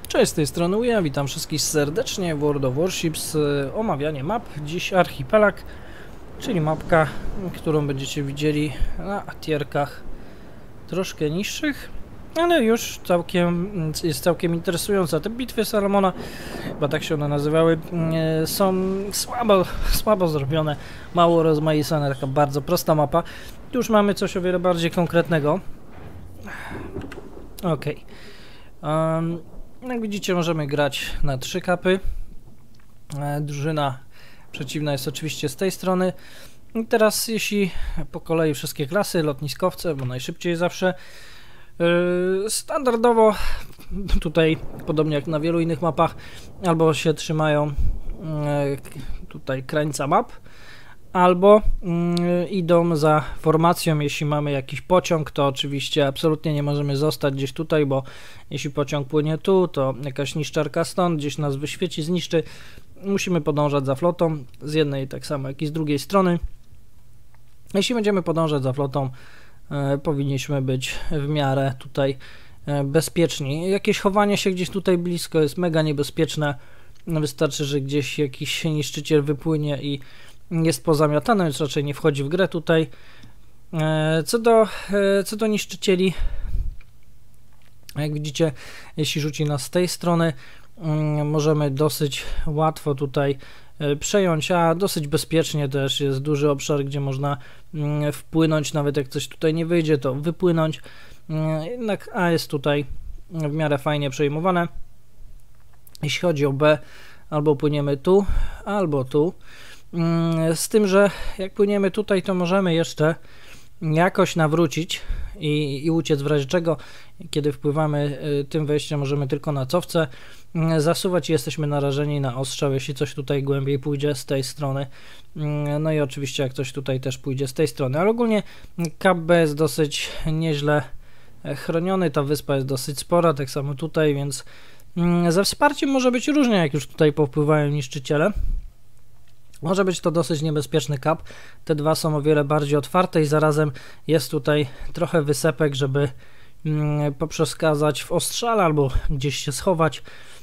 Cześć, z tej strony Uja, witam wszystkich serdecznie w World of Warships, omawianie map. Dziś Archipelag, czyli mapka, którą będziecie widzieli na tierkach troszkę niższych, ale już jest całkiem interesująca. Te bitwy Salamona, chyba tak się one nazywały, są słabo zrobione, mało rozmaicane, taka bardzo prosta mapa. Tu już mamy coś o wiele bardziej konkretnego. Okej. Jak widzicie, możemy grać na 3 kapy. Drużyna przeciwna jest oczywiście z tej strony. I teraz, jeśli po kolei wszystkie klasy, lotniskowce, bo najszybciej zawsze, standardowo tutaj, podobnie jak na wielu innych mapach, albo się trzymają tutaj krańca map, albo idą za formacją. Jeśli mamy jakiś pociąg, to oczywiście absolutnie nie możemy zostać gdzieś tutaj, bo jeśli pociąg płynie tu, to jakaś niszczarka stąd gdzieś nas wyświeci, zniszczy. Musimy podążać za flotą, z jednej tak samo jak i z drugiej strony. Jeśli będziemy podążać za flotą, powinniśmy być w miarę tutaj bezpieczni. Jakieś chowanie się gdzieś tutaj blisko jest mega niebezpieczne. Wystarczy, że gdzieś jakiś niszczyciel wypłynie i jest pozamiatane, więc raczej nie wchodzi w grę tutaj. Co do niszczycieli, jak widzicie, jeśli rzuci nas z tej strony, możemy dosyć łatwo tutaj przejąć, a dosyć bezpiecznie też. Jest duży obszar, gdzie można wpłynąć, nawet jak coś tutaj nie wyjdzie, to wypłynąć. Jednak A jest tutaj w miarę fajnie przejmowane. Jeśli chodzi o B, albo płyniemy tu, albo tu. Z tym, że jak płyniemy tutaj, to możemy jeszcze jakoś nawrócić i uciec, w razie czego, kiedy wpływamy tym wejściem, możemy tylko na cofce zasuwać i jesteśmy narażeni na ostrzał, jeśli coś tutaj głębiej pójdzie z tej strony. No i oczywiście jak coś tutaj też pójdzie z tej strony, ale ogólnie Kap B jest dosyć nieźle chroniony, ta wyspa jest dosyć spora, tak samo tutaj, więc ze wsparciem może być różnie, jak już tutaj popływają niszczyciele. Może być to dosyć niebezpieczny kap. Te dwa są o wiele bardziej otwarte i zarazem jest tutaj trochę wysepek, żeby poprzeskazać w ostrzale albo gdzieś się schować,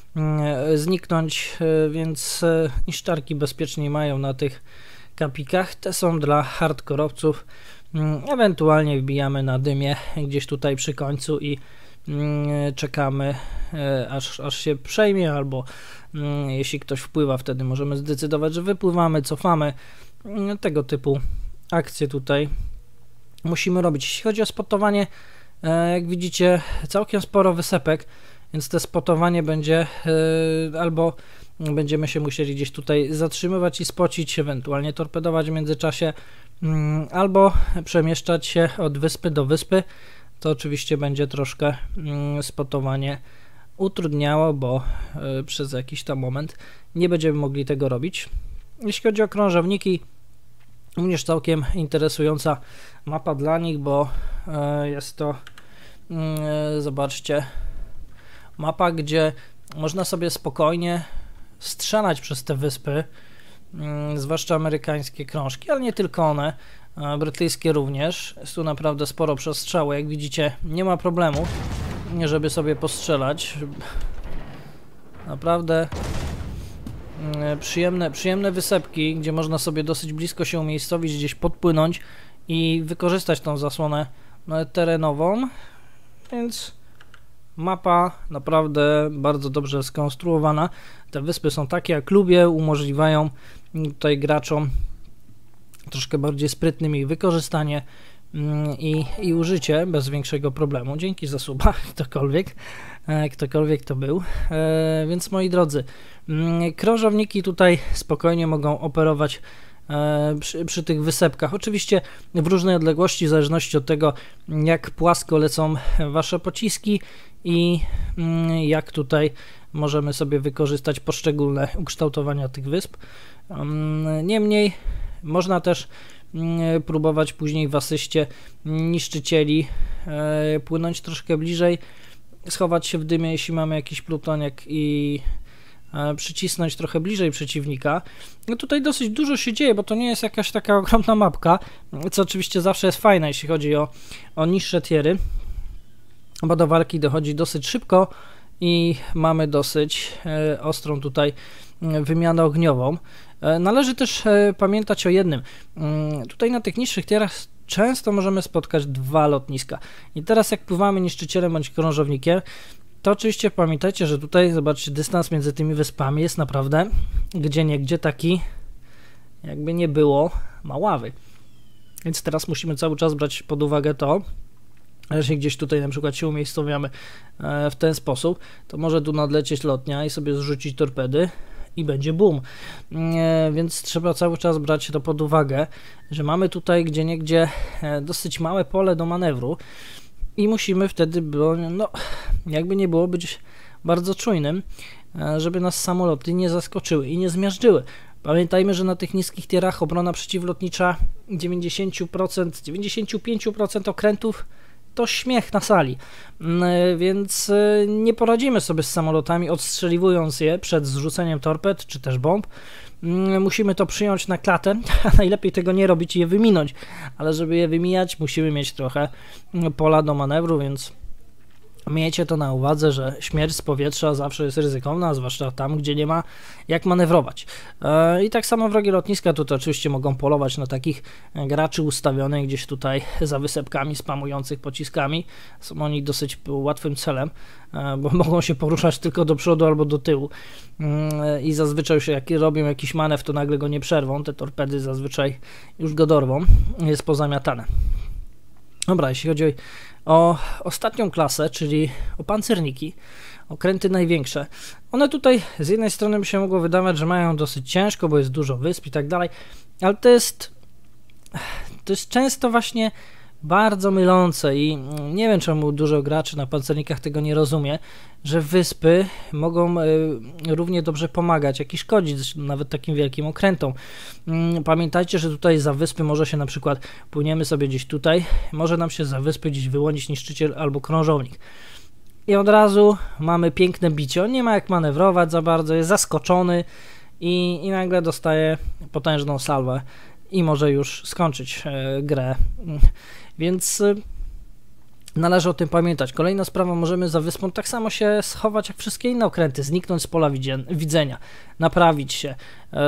zniknąć, więc niszczarki bezpieczniej mają na tych kapikach. Te są dla hardkorowców. Ewentualnie wbijamy na dymie gdzieś tutaj przy końcu i czekamy aż się przejmie, albo jeśli ktoś wpływa, wtedy możemy zdecydować, że wypływamy, cofamy. Tego typu akcje tutaj musimy robić. Jeśli chodzi o spotowanie, jak widzicie, całkiem sporo wysepek, więc te spotowanie będzie albo będziemy się musieli gdzieś tutaj zatrzymywać i spocić, ewentualnie torpedować w międzyczasie, albo przemieszczać się od wyspy do wyspy. To oczywiście będzie troszkę spotowanie utrudniało, bo przez jakiś tam moment nie będziemy mogli tego robić. Jeśli chodzi o krążowniki, również całkiem interesująca mapa dla nich, bo jest to, zobaczcie, mapa, gdzie można sobie spokojnie strzelać przez te wyspy, zwłaszcza amerykańskie krążki, ale nie tylko one, brytyjskie również. Jest tu naprawdę sporo przestrzału, jak widzicie, nie ma problemu, żeby sobie postrzelać. Naprawdę przyjemne wysepki, gdzie można sobie dosyć blisko się umiejscowić, gdzieś podpłynąć i wykorzystać tą zasłonę terenową, więc mapa naprawdę bardzo dobrze skonstruowana. Te wyspy są takie, jak lubię, umożliwiają tutaj graczom troszkę bardziej sprytnym ich wykorzystanie i użycie bez większego problemu. Dzięki za suba, ktokolwiek to był. Więc moi drodzy, krążowniki tutaj spokojnie mogą operować przy tych wysepkach. Oczywiście w różnej odległości, w zależności od tego, jak płasko lecą wasze pociski i jak tutaj możemy sobie wykorzystać poszczególne ukształtowania tych wysp. Niemniej można też próbować później w asyście niszczycieli płynąć troszkę bliżej, schować się w dymie, jeśli mamy jakiś plutoniak, i przycisnąć trochę bliżej przeciwnika. No tutaj dosyć dużo się dzieje, bo to nie jest jakaś taka ogromna mapka, co oczywiście zawsze jest fajne, jeśli chodzi o niższe tiery, bo do walki dochodzi dosyć szybko i mamy dosyć ostrą tutaj wymianę ogniową. Należy też pamiętać o jednym. Tutaj na tych niższych tierach często możemy spotkać dwa lotniska. I teraz jak pływamy niszczycielem bądź krążownikiem, to oczywiście pamiętajcie, że tutaj, zobaczcie, dystans między tymi wyspami jest naprawdę gdzieniegdzie taki, jakby nie było, maławy. Więc teraz musimy cały czas brać pod uwagę to, że jeśli gdzieś tutaj na przykład się umiejscowiamy w ten sposób, to może tu nadlecieć lotnia i sobie zrzucić torpedy i będzie boom. Więc trzeba cały czas brać to pod uwagę, że mamy tutaj gdzieniegdzie dosyć małe pole do manewru i musimy wtedy, no jakby nie było, być bardzo czujnym, żeby nas samoloty nie zaskoczyły i nie zmiażdżyły. Pamiętajmy, że na tych niskich tierach obrona przeciwlotnicza 90%, 95% okrętów to śmiech na sali, więc nie poradzimy sobie z samolotami, odstrzeliwując je przed zrzuceniem torped czy też bomb. Musimy to przyjąć na klatę, a najlepiej tego nie robić i je wyminąć, ale żeby je wymijać, musimy mieć trochę pola do manewru, więc miejcie to na uwadze, że śmierć z powietrza zawsze jest ryzykowna, zwłaszcza tam, gdzie nie ma jak manewrować. I tak samo wrogie lotniska tutaj oczywiście mogą polować na takich graczy ustawionych gdzieś tutaj za wysepkami, spamujących pociskami. Są oni dosyć łatwym celem, bo mogą się poruszać tylko do przodu albo do tyłu. I zazwyczaj jak robią jakiś manewr, to nagle go nie przerwą. Te torpedy zazwyczaj już go dorwą. Jest pozamiatane. Dobra, jeśli chodzi o ostatnią klasę, czyli o pancerniki, okręty największe, one tutaj z jednej strony by się mogło wydawać, że mają dosyć ciężko, bo jest dużo wysp i tak dalej, ale to jest często właśnie bardzo mylące i nie wiem, czemu dużo graczy na pancernikach tego nie rozumie, że wyspy mogą równie dobrze pomagać, jak i szkodzić nawet takim wielkim okrętom. Pamiętajcie, że tutaj za wyspy może się na przykład, płyniemy sobie gdzieś tutaj, może nam się za wyspy gdzieś wyłonić niszczyciel albo krążownik. I od razu mamy piękne bicie, on nie ma jak manewrować za bardzo, jest zaskoczony i nagle dostaje potężną salwę i może już skończyć grę. Więc należy o tym pamiętać. Kolejna sprawa, możemy za wyspą tak samo się schować jak wszystkie inne okręty, zniknąć z pola widzenia, naprawić się.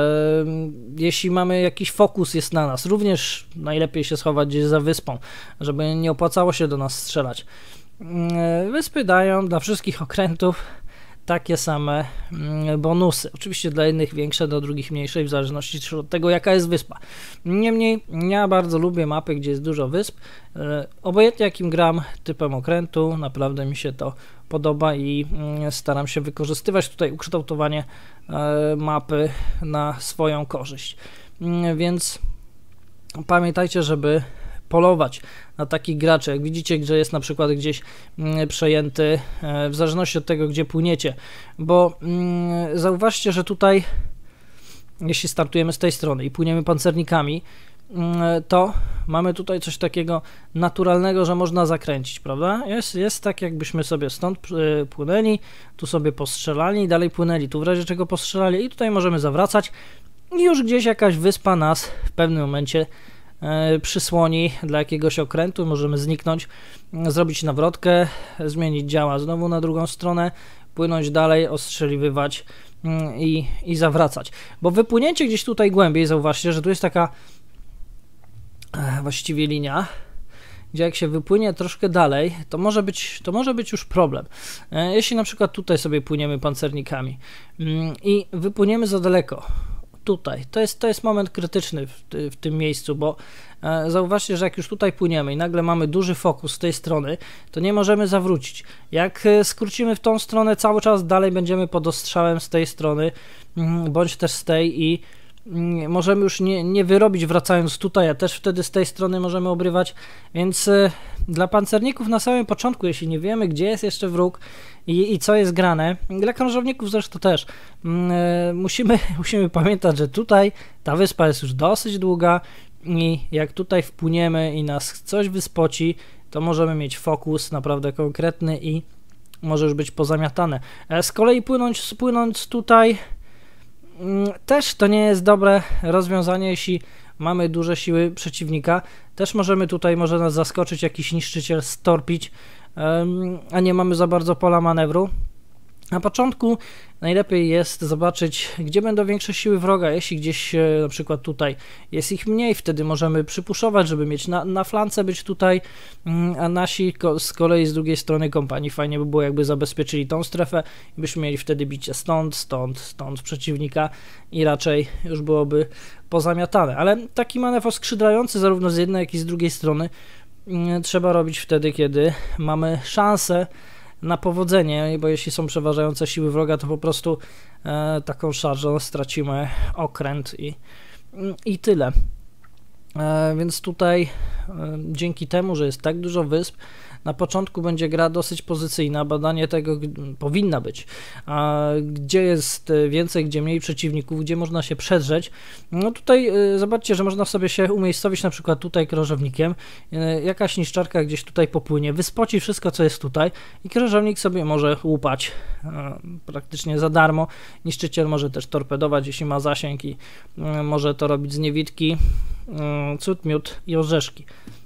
Jeśli mamy jakiś fokus jest na nas, również najlepiej się schować gdzieś za wyspą, żeby nie opłacało się do nas strzelać. Wyspy dają dla wszystkich okrętów takie same bonusy. Oczywiście dla jednych większe, dla drugich mniejsze, w zależności od tego, jaka jest wyspa. Niemniej ja bardzo lubię mapy, gdzie jest dużo wysp. Obojętnie jakim gram typem okrętu, naprawdę mi się to podoba i staram się wykorzystywać tutaj ukształtowanie mapy na swoją korzyść. Więc pamiętajcie, żeby polować na takich graczy. Jak widzicie, że jest na przykład gdzieś przejęty, w zależności od tego, gdzie płyniecie, bo zauważcie, że tutaj, jeśli startujemy z tej strony i płyniemy pancernikami, to mamy tutaj coś takiego naturalnego, że można zakręcić, prawda? Jest tak, jakbyśmy sobie stąd płynęli, tu sobie postrzelali i dalej płynęli, tu w razie czego postrzelali i tutaj możemy zawracać i już gdzieś jakaś wyspa nas w pewnym momencie przysłoni dla jakiegoś okrętu, możemy zniknąć, zrobić nawrotkę, zmienić działa znowu na drugą stronę, płynąć dalej, ostrzeliwywać i zawracać. Bo wypłynięcie gdzieś tutaj głębiej, zauważcie, że tu jest taka właściwie linia, gdzie jak się wypłynie troszkę dalej, to może być już problem. Jeśli na przykład tutaj sobie płyniemy pancernikami i wypłyniemy za daleko, tutaj, to jest moment krytyczny w tym miejscu, bo zauważcie, że jak już tutaj płyniemy i nagle mamy duży fokus z tej strony, to nie możemy zawrócić. Jak skrócimy w tą stronę, cały czas dalej będziemy pod ostrzałem z tej strony, bądź też z tej i możemy już nie wyrobić wracając tutaj, a też wtedy z tej strony możemy obrywać, więc dla pancerników na samym początku, jeśli nie wiemy, gdzie jest jeszcze wróg i co jest grane, dla krążowników zresztą też, musimy pamiętać, że tutaj ta wyspa jest już dosyć długa i jak tutaj wpłyniemy i nas coś wyspoci, to możemy mieć fokus naprawdę konkretny i może już być pozamiatane. Z kolei płynąc tutaj też to nie jest dobre rozwiązanie, jeśli mamy duże siły przeciwnika. Też może nas zaskoczyć jakiś niszczyciel, storpić, a nie mamy za bardzo pola manewru. Na początku najlepiej jest zobaczyć, gdzie będą większe siły wroga. Jeśli gdzieś na przykład tutaj jest ich mniej, wtedy możemy przypuszować, żeby mieć na flance być tutaj, a nasi z kolei z drugiej strony kompanii fajnie by było, jakby zabezpieczyli tą strefę i byśmy mieli wtedy bicie stąd przeciwnika i raczej już byłoby pozamiatane. Ale taki manewr oskrzydlający zarówno z jednej, jak i z drugiej strony trzeba robić wtedy, kiedy mamy szansę na powodzenie, bo jeśli są przeważające siły wroga, to po prostu taką szarżą stracimy okręt i tyle. Więc tutaj dzięki temu, że jest tak dużo wysp, na początku będzie gra dosyć pozycyjna, badanie tego powinna być, gdzie jest więcej, gdzie mniej przeciwników, gdzie można się przedrzeć. No tutaj zobaczcie, że można sobie się umiejscowić na przykład tutaj krążownikiem, jakaś niszczarka gdzieś tutaj popłynie, wyspoci wszystko, co jest tutaj i krążownik sobie może łupać praktycznie za darmo. Niszczyciel może też torpedować, jeśli ma zasięg i może to robić z niewidki, cud, miód i orzeszki.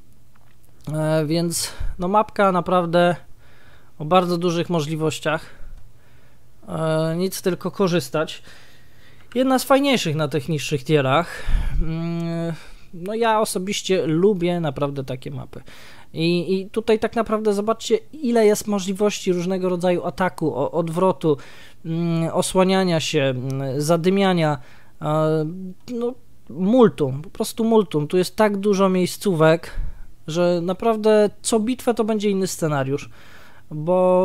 Więc no mapka naprawdę o bardzo dużych możliwościach, nic tylko korzystać. Jedna z fajniejszych na tych niższych tierach. No ja osobiście lubię naprawdę takie mapy. I tutaj tak naprawdę zobaczcie, ile jest możliwości różnego rodzaju ataku, odwrotu, osłaniania się, zadymiania, no multum, po prostu multum. Tu jest tak dużo miejscówek, że naprawdę co bitwę to będzie inny scenariusz, bo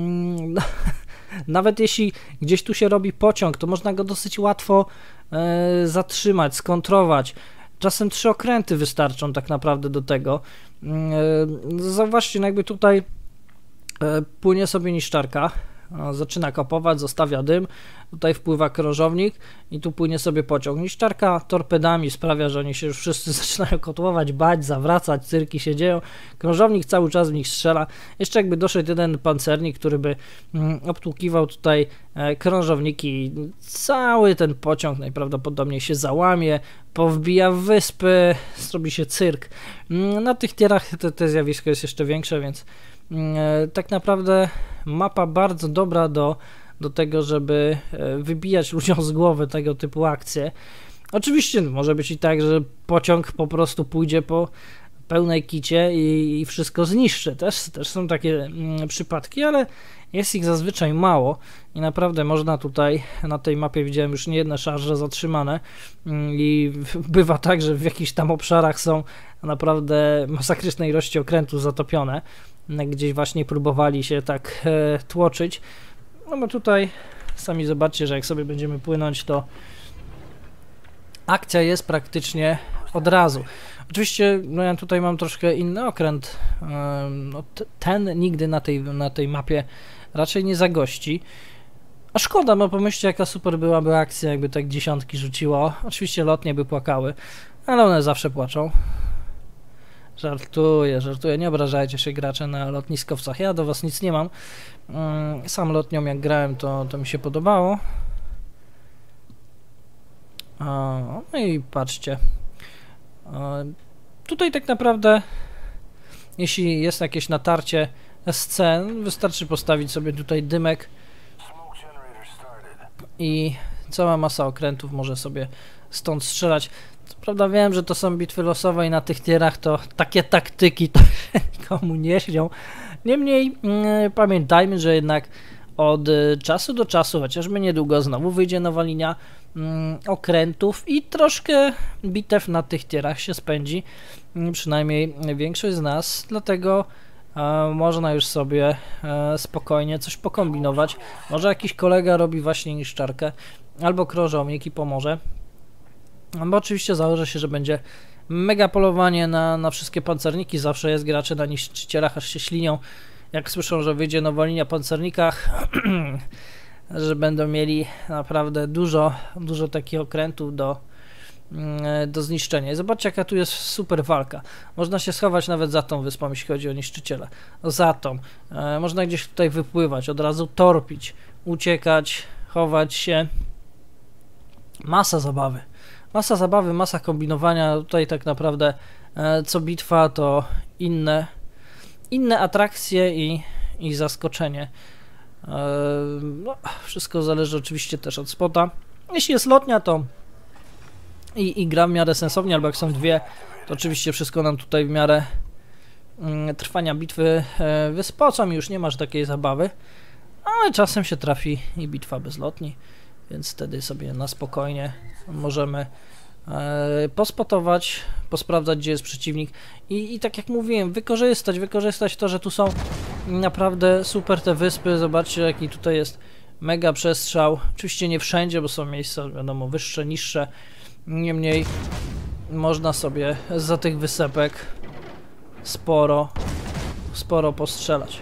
nawet jeśli gdzieś tu się robi pociąg, to można go dosyć łatwo zatrzymać, skontrować. Czasem 3 okręty wystarczą tak naprawdę do tego. Zauważcie, no jakby tutaj płynie sobie niszczarka, zaczyna kopować, zostawia dym, tutaj wpływa krążownik i tu płynie sobie pociąg. Niszczarka torpedami sprawia, że oni się już wszyscy zaczynają kotłować, bać, zawracać, cyrki się dzieją, krążownik cały czas w nich strzela. Jeszcze jakby doszedł jeden pancernik, który by obtłukiwał tutaj krążowniki, cały ten pociąg najprawdopodobniej się załamie, powbija w wyspy, zrobi się cyrk. Na tych tierach te zjawisko jest jeszcze większe, więc tak naprawdę mapa bardzo dobra do tego, żeby wybijać ludziom z głowy tego typu akcje. Oczywiście może być i tak, że pociąg po prostu pójdzie po pełnej kicie i wszystko zniszczy. Też są takie przypadki, ale jest ich zazwyczaj mało i naprawdę można tutaj, na tej mapie widziałem już niejedne szarże zatrzymane i bywa tak, że w jakichś tam obszarach są naprawdę masakryczne ilości okrętów zatopione, gdzieś właśnie próbowali się tak tłoczyć. No bo tutaj sami zobaczcie, że jak sobie będziemy płynąć, to akcja jest praktycznie od razu. Oczywiście no ja tutaj mam troszkę inny okręt, no ten nigdy na tej mapie raczej nie zagości. A szkoda, bo pomyślcie, jaka super byłaby akcja, jakby tak dziesiątki rzuciło. Oczywiście lotnie by płakały, ale one zawsze płaczą. Żartuję, nie obrażajcie się gracze na lotniskowcach, ja do was nic nie mam. Sam jak grałem, to mi się podobało. No i patrzcie. Tutaj tak naprawdę, jeśli jest jakieś natarcie scen, wystarczy postawić sobie tutaj dymek i cała masa okrętów może sobie stąd strzelać. Co prawda wiem, że to są bitwy losowe i na tych tierach to takie taktyki to nikomu nie śnią. Niemniej pamiętajmy, że jednak od czasu do czasu, chociażby niedługo znowu wyjdzie nowa linia okrętów i troszkę bitew na tych tierach się spędzi, przynajmniej większość z nas, dlatego można już sobie spokojnie coś pokombinować. Może jakiś kolega robi właśnie niszczarkę albo krążownik i pomoże. Bo oczywiście założę się, że będzie mega polowanie na wszystkie pancerniki. Zawsze jest gracze na niszczycielach, aż się ślinią, jak słyszą, że wyjdzie nowa linia pancernikach, że będą mieli naprawdę dużo takich okrętów do zniszczenia. I zobaczcie, jaka tu jest super walka. Można się schować nawet za tą wyspą, jeśli chodzi o niszczyciele. Za tą. Można gdzieś tutaj wypływać, od razu torpić, uciekać, chować się. Masa zabawy. Masa kombinowania. Tutaj tak naprawdę co bitwa to inne atrakcje i zaskoczenie. No, wszystko zależy oczywiście też od spota. Jeśli jest lotnia, to i gra w miarę sensownie, albo jak są dwie, to oczywiście wszystko nam tutaj w miarę trwania bitwy wyspocą i już nie masz takiej zabawy, ale czasem się trafi i bitwa bez lotni, więc wtedy sobie na spokojnie możemy pospotować, posprawdzać, gdzie jest przeciwnik i tak jak mówiłem, wykorzystać to, że tu są naprawdę super te wyspy. Zobaczcie, jaki tutaj jest mega przestrzał. Oczywiście nie wszędzie, bo są miejsca, wiadomo, wyższe, niższe, niemniej można sobie za tych wysepek sporo postrzelać.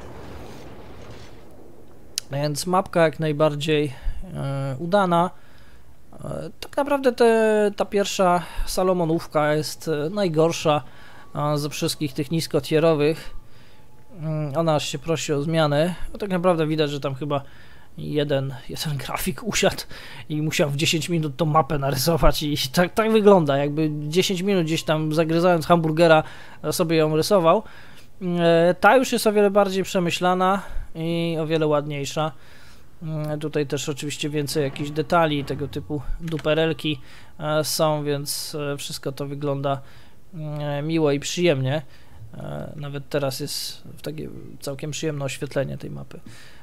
Więc mapka jak najbardziej udana. Tak naprawdę ta pierwsza Salomonówka jest najgorsza ze wszystkich tych niskotierowych. Ona aż się prosi o zmianę. Bo tak naprawdę widać, że tam chyba jeden grafik usiadł i musiał w 10 minut tą mapę narysować i tak wygląda, jakby 10 minut gdzieś tam zagryzając hamburgera sobie ją rysował. Ta już jest o wiele bardziej przemyślana i o wiele ładniejsza. Tutaj też oczywiście więcej jakichś detali, tego typu duperelki są, więc wszystko to wygląda miło i przyjemnie. Nawet teraz jest takie całkiem przyjemne oświetlenie tej mapy.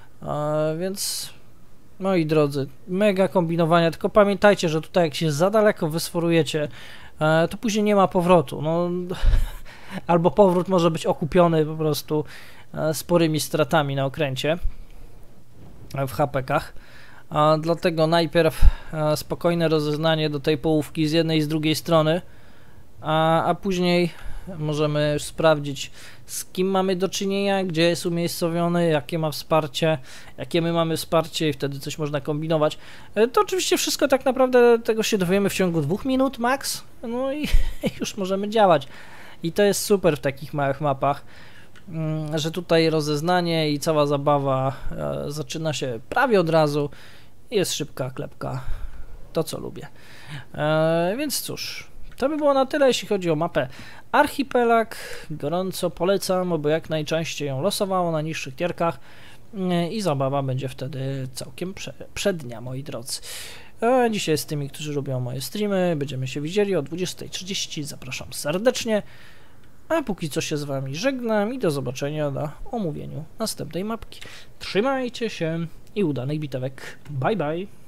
Więc moi drodzy, mega kombinowania, tylko pamiętajcie, że tutaj jak się za daleko wysforujecie, to później nie ma powrotu. No, albo powrót może być okupiony po prostu sporymi stratami na okręcie w HP-kach. Dlatego najpierw spokojne rozeznanie do tej połówki z jednej i z drugiej strony, a później możemy sprawdzić, z kim mamy do czynienia, gdzie jest umiejscowiony, jakie ma wsparcie, jakie my mamy wsparcie i wtedy coś można kombinować. To oczywiście wszystko tak naprawdę tego się dowiemy w ciągu 2 minut max, no i już możemy działać. I to jest super w takich małych mapach, że tutaj rozeznanie i cała zabawa zaczyna się prawie od razu. Jest szybka klepka, to co lubię. Więc cóż, to by było na tyle, jeśli chodzi o mapę Archipelag. Gorąco polecam, bo jak najczęściej ją losowało na niższych tierkach i zabawa będzie wtedy całkiem przednia, moi drodzy. Dzisiaj z tymi, którzy lubią moje streamy, będziemy się widzieli o 20:30. Zapraszam serdecznie. A póki co się z wami żegnam i do zobaczenia na omówieniu następnej mapki. Trzymajcie się i udanych bitewek. Bye bye.